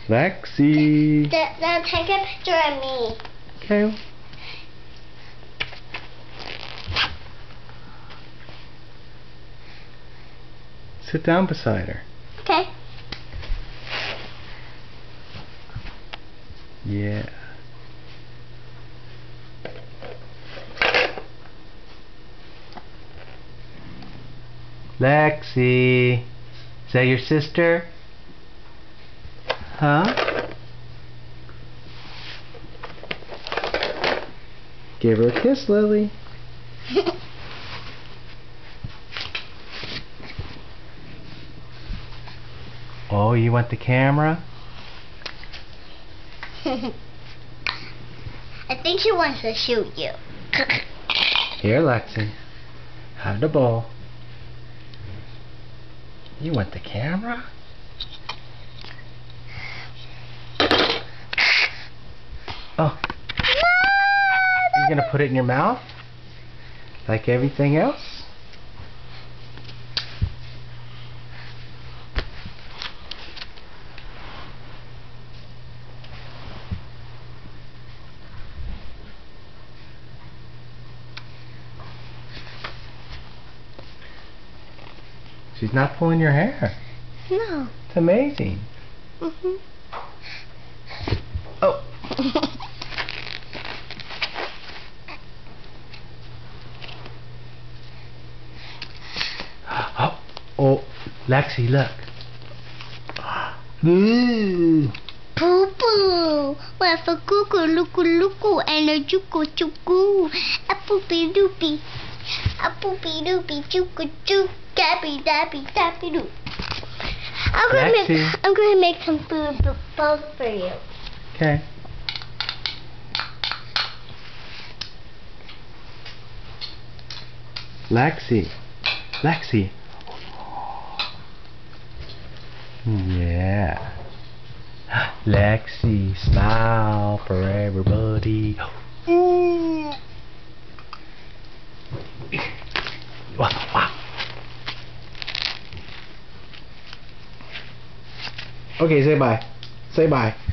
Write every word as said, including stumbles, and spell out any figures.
Lexi. Now take a picture of me. Okay. Sit down beside her. Okay. Yeah. Lexi. Is that your sister? Huh? Give her a kiss, Lily. Oh, you want the camera? I think she wants to shoot you. Here, Lexi. Have the ball. You want the camera? Oh. You're gonna put it in your mouth? Like everything else? She's not pulling your hair. No. It's amazing. Mhm. Oh. Oh, oh, Lexi, look. Ooh. Poo poo. Well, for cuckoo, looku looku, and a chuku chuku. A poopy doopy. A poopy doopy chuku chuk. Dappy dappy dappy doo. I'm gonna Lexi. make. I'm gonna make some food b- both for you. Okay. Lexi. Lexi. Yeah. Lexi, smile for everybody. Ooh. Wow, wow. Okay, say bye. Say bye.